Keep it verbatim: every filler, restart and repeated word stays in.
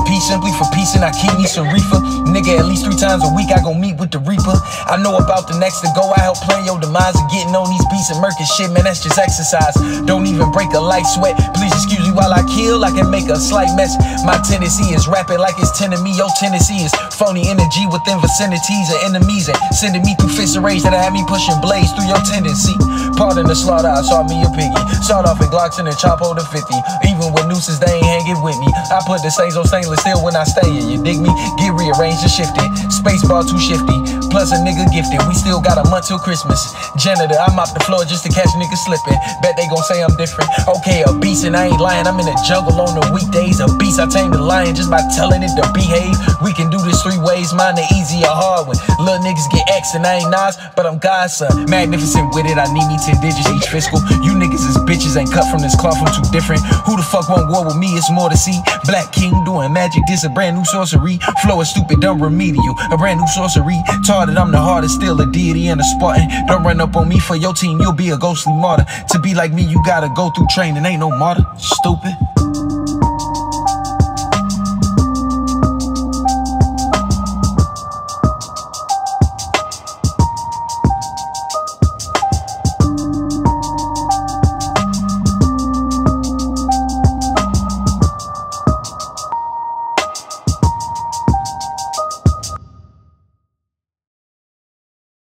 peace, simply for peace, and I keep me some reefer. Nigga, at least three times a week I gon' meet with the reaper. I know about the next to go, I help plan your demise. And getting on these beats and murking shit, man, that's just exercise. Don't even break a light sweat. Please excuse me while I kill, I can make a slight mess. My tendency is rapping like it's ten to me. Your tendency is phony energy within vicinities of enemies, and sending me through fits of rage that have me pushing blades through your tendency. Pardon the slaughter, I saw me a piggy. Start off in Glocks and then chop hold to fifty. Even with nooses, they ain't hanging with me. I put the stains on stainless steel when I stay in. You dig me? Get rearranged and shifted. Spacebar too shifty. Plus a nigga gifted. We still got a month till Christmas. Janitor, I mop the floor just to catch niggas slipping. Bet they gon' say I'm different. Okay, a beast and I ain't lying. I'm in the jungle on the weekdays. A beast, I tame the lion just by telling it to behave. We can do this three ways. Mine the easy or hard one. Little niggas get X and I ain't Nas, but I'm God's son. Magnificent with it. I need me ten digits each fiscal. You niggas is bitches, ain't cut from this cloth. I'm too different. Who the fuck want war with me? It's more to see. Black King doing magic. This a brand new sorcery. Flow is stupid, dumb remedial. A brand new sorcery. Taught that I'm the hardest, still a deity and a Spartan. Don't run up on me for your team, you'll be a ghostly martyr. To be like me, you gotta go through training, ain't no martyr. Stupid.